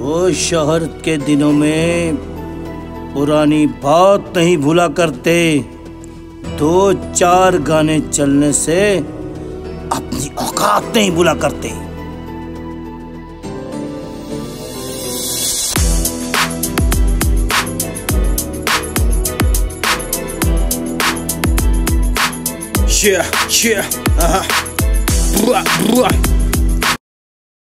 वो शहर के दिनों में पुरानी बात नहीं भूला करते। 2-4 गाने चलने से अपनी औकात नहीं भूला करते। Yeah, yeah,